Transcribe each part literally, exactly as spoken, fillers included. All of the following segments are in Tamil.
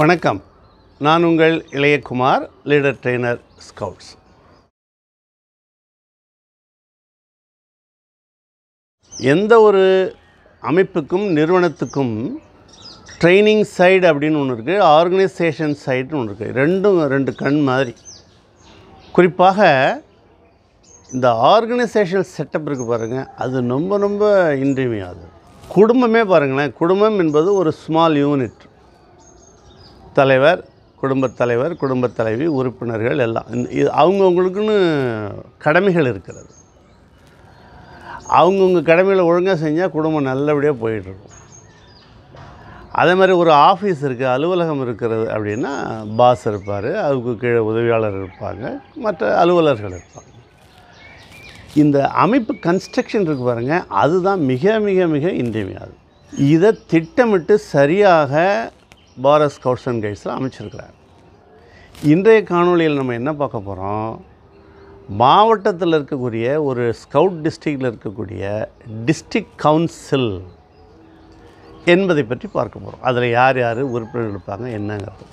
வணக்கம். நான் உங்கள் இளையகுமார், லீடர் ட்ரெய்னர் ஸ்கவுட்ஸ். எந்த ஒரு அமைப்புக்கும் நிறுவனத்துக்கும் ட்ரைனிங் சைடு அப்படின்னு ஒன்று இருக்குது, ஆர்கனைசேஷன் சைடுன்னு ஒன்று இருக்குது. ரெண்டும் ரெண்டு கண் மாதிரி. குறிப்பாக இந்த ஆர்கனைசேஷனல் செட்டப் இருக்குது பாருங்கள், அது ரொம்ப ரொம்ப இன்றியமையாது. குடும்பமே பாருங்களேன், குடும்பம் என்பது ஒரு ஸ்மால் யூனிட். தலைவர், குடும்பத் தலைவர், குடும்பத் தலைவி, உறுப்பினர்கள் எல்லாம் இது அவங்கவுங்களுக்குன்னு கடமைகள் இருக்கிறது. அவங்கவுங்க கடமைகளை ஒழுங்காக செஞ்சால் குடும்பம் நல்லபடியாக போயிட்டுருக்கும். அதே மாதிரி ஒரு ஆஃபீஸ் இருக்குது, அலுவலகம் இருக்கிறது அப்படின்னா பாஸ் இருப்பார், அதுக்கு கீழே உதவியாளர் இருப்பாங்க, மற்ற அலுவலர்கள் இருப்பாங்க. இந்த அமைப்பு கன்ஸ்ட்ரக்ஷன் இருக்குது பாருங்கள், அதுதான் மிக மிக மிக இன்றியமையாது. இதை திட்டமிட்டு சரியாக பாரத் ஸ்கவுட்ஸ் அண்ட் கைட்ஸில் அமைச்சிருக்கிறார். இன்றைய காணொலியில் நம்ம என்ன பார்க்க போகிறோம், மாவட்டத்தில் இருக்கக்கூடிய ஒரு ஸ்கவுட் டிஸ்ட்ரிக்டில் இருக்கக்கூடிய டிஸ்ட்ரிக்ட் கவுன்சில் என்பதை பற்றி பார்க்க போகிறோம். அதில் யார் யார் உறுப்பினர்கள் இருப்பாங்க என்னங்கிறது.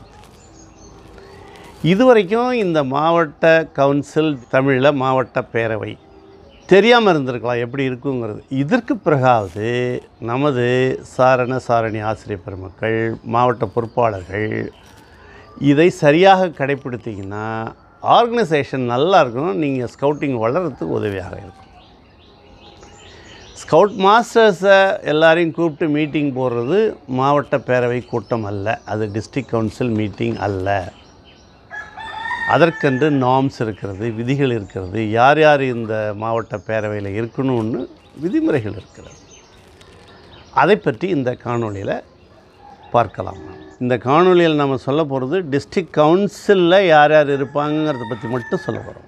இதுவரைக்கும் இந்த மாவட்ட கவுன்சில், தமிழில் மாவட்ட பேரவை, தெரியாமல் இருந்திருக்கலாம் எப்படி இருக்குங்கிறது. இதற்கு பிறகாவது நமது சாரண சாரணி ஆசிரியர் பெருமக்கள், மாவட்ட பொறுப்பாளர்கள் இதை சரியாக கடைப்பிடித்திங்கன்னா ஆர்கனைசேஷன் நல்லா இருக்கணும், நீங்கள் ஸ்கவுட்டிங் வளர்கிறதுக்கு உதவியாக இருக்கும். ஸ்கவுட் மாஸ்டர்ஸை எல்லாரையும் கூப்பிட்டு மீட்டிங் போடுறது மாவட்ட பேரவை கூட்டம் அல்ல, அது டிஸ்ட்ரிக்ட் கவுன்சில் மீட்டிங் அல்ல. அதற்கென்று நார்ம்ஸ் இருக்கிறது, விதிகள் இருக்கிறது, யார் யார் இந்த மாவட்ட பேரவையில் இருக்கணும்னு விதிமுறைகள் இருக்கிறது. அதை பற்றி இந்த காணொலியில் பார்க்கலாம். இந்த காணொலியில் நம்ம சொல்ல போகிறது டிஸ்ட்ரிக்ட் கவுன்சிலில் யார் யார் இருப்பாங்கிறத பற்றி மட்டும் சொல்ல போகிறோம்.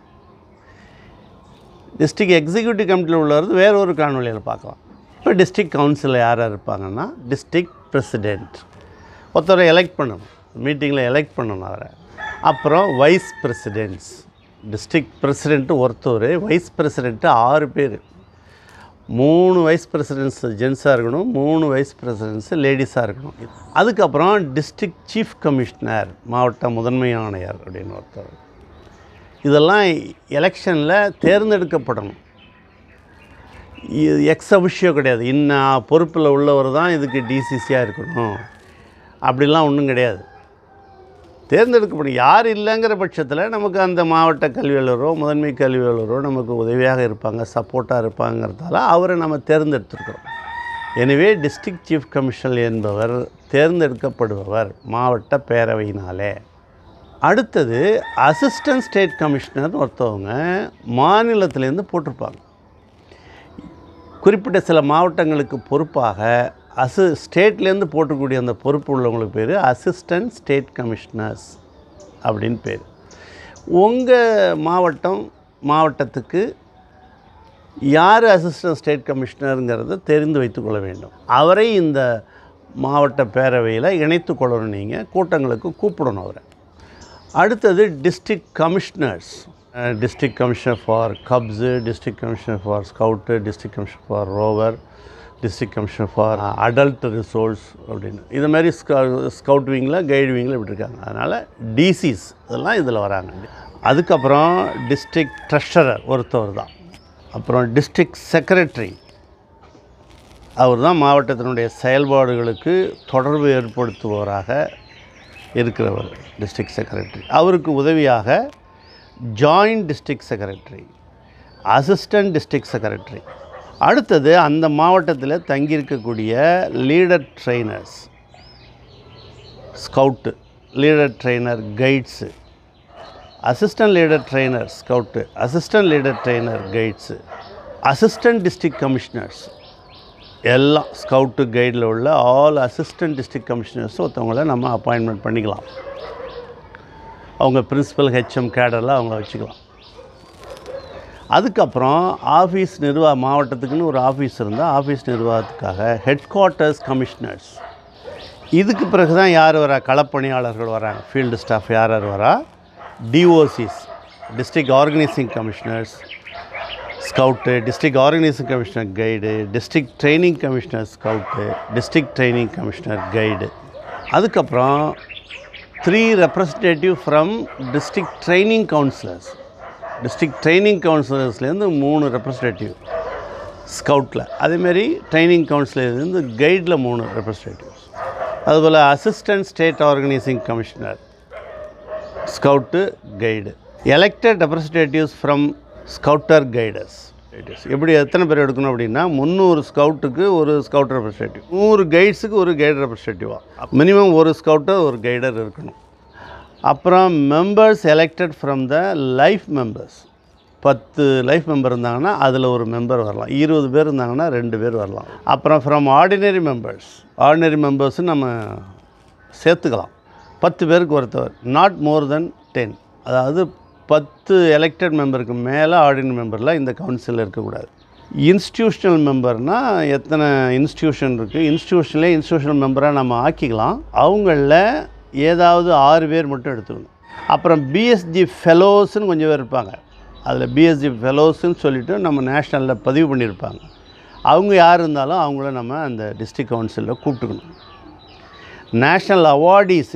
டிஸ்ட்ரிக்ட் எக்ஸிக்யூட்டிவ் கமிட்டியில் உள்ளது வேறு ஒரு காணொலியில் பார்க்கலாம். இப்போ டிஸ்ட்ரிக்ட் கவுன்சிலில் யார் யார் இருப்பாங்கன்னா, டிஸ்ட்ரிக்ட் பிரசிடெண்ட் ஒருத்தரை எலெக்ட் பண்ணணும், மீட்டிங்கில் எலெக்ட் பண்ணணும் அவரை. அப்புறம் வைஸ் பிரசிடெண்ட்ஸ், டிஸ்ட்ரிக்ட் பிரசிடெண்ட்டு ஒருத்தர், வைஸ் பிரசிடெண்ட்டு ஆறு பேர். மூணு வைஸ் பிரசிடெண்ட்ஸ் ஜென்ஸாக இருக்கணும், மூணு வைஸ் பிரசிடெண்ட்ஸு லேடிஸாக இருக்கணும். அதுக்கப்புறம் டிஸ்ட்ரிக்ட் சீஃப் கமிஷனர், மாவட்ட முதன்மை ஆணையர் அப்படின்னு ஒருத்தர். இதெல்லாம் எலெக்ஷனில் தேர்ந்தெடுக்கப்படணும். இது எக்ஸ் அபிஷியோ கிடையாது, இன்னும் பொறுப்பில் உள்ளவர் தான் இதுக்கு டிசிசியாக இருக்கணும் அப்படிலாம் ஒன்றும் கிடையாது. தேர்ந்தெடுக்கப்படும். யார் இல்லைங்கிற பட்சத்தில் நமக்கு அந்த மாவட்ட கல்வி அலுவலரோ முதன்மை கல்வி அலுவலரோ நமக்கு உதவியாக இருப்பாங்க, சப்போர்ட்டாக இருப்பாங்கிறதால அவரை நம்ம தேர்ந்தெடுத்துருக்கிறோம். எனவே டிஸ்ட்ரிக்ட் சீஃப் கமிஷனர் என்பவர் தேர்ந்தெடுக்கப்படுபவர் மாவட்ட பேரவையினாலே. அடுத்தது அசிஸ்டன்ட் ஸ்டேட் கமிஷனர் ஒருத்தவங்க மாநிலத்திலேருந்து போட்டிருப்பாங்க. குறிப்பிட்ட சில மாவட்டங்களுக்கு பொறுப்பாக அசி ஸ்டேட்லேருந்து போட்டக்கூடிய அந்த பொறுப்பு உள்ளவங்களுக்கு பேர் அசிஸ்டன்ட் ஸ்டேட் கமிஷனர்ஸ் அப்படின்னு பேர். உங்கள் மாவட்டம் மாவட்டத்துக்கு யார் அசிஸ்டன்ட் ஸ்டேட் கமிஷனருங்கிறத தெரிந்து வைத்துக்கொள்ள வேண்டும். அவரை இந்த மாவட்ட பேரவையில் இணைத்து கொள்ளணும், நீங்கள் கூட்டங்களுக்கு கூப்பிடணும் அவரை. அடுத்தது district commissioners, district commissioner for cubs, district commissioner for scout, district commissioner for rover, district commissioner for adult resource அப்படின்னு. இது மாதிரி ஸ்கவுட் விங்கில், கைடு விங்கில் இப்படி இருக்காங்க. அதனால் டிசிஸ் இதெல்லாம் இதில் வராங்க. அதுக்கப்புறம் டிஸ்ட்ரிக்ட் ட்ரெஷரர் ஒருத்தவர் தான். அப்புறம் டிஸ்ட்ரிக்ட் செக்ரட்டரி, அவர் தான் மாவட்டத்தினுடைய செயல்பாடுகளுக்கு தொடர்பு ஏற்படுத்துபவராக இருக்கிறவர், டிஸ்ட்ரிக்ட் செக்ரட்டரி. அவருக்கு உதவியாக joint district secretary, assistant district secretary. அடுத்தது அந்த மாவட்டத்தில் தங்கியிருக்கக்கூடிய leader trainers, scout leader trainer guides, assistant leader trainer scout, assistant leader trainer guides, assistant district commissioners எல்லாம் ஸ்கவுட்டு கைடில் உள்ள ஆல் அசிஸ்டன்ட் டிஸ்ட்ரிக்ட் கமிஷனர்ஸ் ஒருத்தவங்கள நம்ம அப்பாயின்மெண்ட் பண்ணிக்கலாம். அவங்க பிரின்சிபல், ஹெச்எம் கேடரில் அவங்கள வச்சுக்கலாம். அதுக்கப்புறம் ஆஃபீஸ் நிர்வாக, மாவட்டத்துக்குன்னு ஒரு ஆஃபீஸ் இருந்தால் ஆஃபீஸ் நிர்வாகத்துக்காக ஹெட் குவார்ட்டர்ஸ் கமிஷனர்ஸ். இதுக்கு பிறகு தான் யார் வரா, களப்பணியாளர்கள் வராங்க, ஃபீல்டு ஸ்டாஃப் யார் யார் வரா, DOCs, district organising commissioners scout, district organising commissioner guide, district training commissioner scout, district training commissioner guide. அதுக்கப்புறம் three representative from district training councillors. டிஸ்ட்ரிக்ட் ட்ரைனிங் கவுன்சிலர்ஸ்லேருந்து மூணு ரெப்ரசன்டேட்டிவ் ஸ்கவுட்டில், அதேமாரி ட்ரைனிங் கவுன்சிலர்லேருந்து கைடில் மூணு ரெப்ரசன்டேட்டிவ்ஸ். அதுபோல் assistant state organising commissioner, scout, guide. Elected representatives from scouter guiders. எப்படி எத்தனை பேர் எடுக்கணும் அப்படின்னா முந்நூறு ஸ்கவுட்டுக்கு ஒரு ஸ்கவுட் ரெப்ரசன்டேட்டிவ், நூறு கைட்ஸுக்கு ஒரு கைடு ரெப்ரசன்டேட்டிவாக மினிமம் ஒரு ஸ்கவுட்டர் ஒரு கைடர் இருக்கணும். அப்புறம் members elected from the life members. பத்து லைஃப் மெம்பர் இருந்தாங்கன்னா அதில் ஒரு மெம்பர் வரலாம். இருபது பேர் இருந்தாங்கன்னா ரெண்டு பேர் வரலாம். அப்புறம் ஃப்ரம் ஆர்டினரி மெம்பர்ஸ், ஆர்டினரி மெம்பர்ஸும் நம்ம சேர்த்துக்கலாம். பத்து பேருக்கு ஒருத்தவர், நாட் மோர் தென் டென். அதாவது பத்து எலெக்டட் மெம்பருக்கு மேலே ஆர்டினரி மெம்பரில் இந்த கவுன்சிலில் இருக்கக்கூடாது. இன்ஸ்டியூஷனல் மெம்பர்னால் எத்தனை இன்ஸ்டியூஷன் இருக்குது, இன்ஸ்டியூஷன்லேயே இன்ஸ்டியூஷனல் மெம்பராக நம்ம ஆக்கிக்கலாம். அவங்களில் ஏதாவது ஆறு பேர் மட்டும் எடுத்துக்கணும். அப்புறம் பிஎஸ்ஜி ஃபெலோஸ்ன்னு கொஞ்சம் பேர் இருப்பாங்க. அதில் பிஎஸ்ஜி ஃபெலோஸ்ன்னு சொல்லிவிட்டு நம்ம நேஷ்னலில் பதிவு பண்ணியிருப்பாங்க. அவங்க யார் இருந்தாலும் அவங்கள நம்ம அந்த டிஸ்ட்ரிக்ட் கவுன்சிலில் கூப்பிட்டுக்கணும். National awardees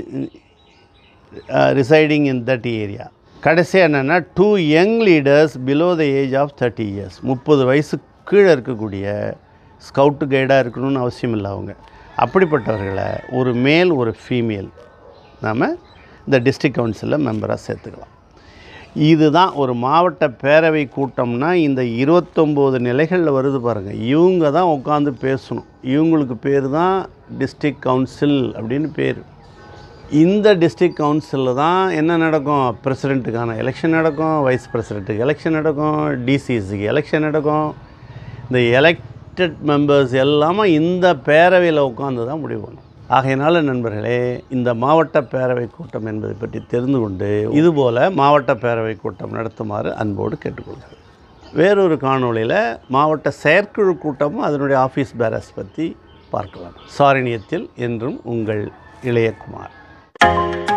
residing in that area. கடைசியாக என்னென்னா two young leaders below the age of thirty years. முப்பது வயசு கீழே இருக்கக்கூடிய ஸ்கவுட்டு கைடாக இருக்கணும்னு அவசியம் இல்லை. அவங்க அப்படிப்பட்டவர்களை ஒரு மேல் ஒரு ஃபீமேல் நாம் இந்த டிஸ்ட்ரிக்ட் கவுன்சிலில் மெம்பராக சேர்த்துக்கலாம். இதுதான் ஒரு மாவட்ட பேரவை கூட்டம்னா இந்த இருபத்தொம்போது நிலைகளில் வருது பாருங்கள். இவங்க தான் உட்காந்து பேசணும். இவங்களுக்கு பேர் தான் டிஸ்ட்ரிக்ட் கவுன்சில் அப்படின்னு பேர். இந்த டிஸ்ட்ரிக்ட் கவுன்சிலில் தான் என்ன நடக்கும், பிரசிடெண்ட்டுக்கான எலெக்ஷன் நடக்கும், வைஸ் பிரசிடெண்ட்டுக்கு எலெக்ஷன் நடக்கும், டிசிசிக்கு எலெக்ஷன் நடக்கும். இந்த எலெக்டட் மெம்பர்ஸ் எல்லாமே இந்த பேரவையில் உட்காந்து தான் முடிவு பண்ணும். ஆகையினால நண்பர்களே, இந்த மாவட்ட பேரவை கூட்டம் என்பதை பற்றி தெரிந்து கொண்டு இதுபோல் மாவட்ட பேரவை கூட்டம் நடத்துமாறு அன்போடு கேட்டுக்கொள்கிறேன். வேறொரு காணொளியில் மாவட்ட செயற்குழு கூட்டமும் அதனுடைய ஆஃபீஸ் பேரஸ் பற்றி பார்க்கலாம். சாரணியத்தில் என்றும் உங்கள் இளையகுமார்.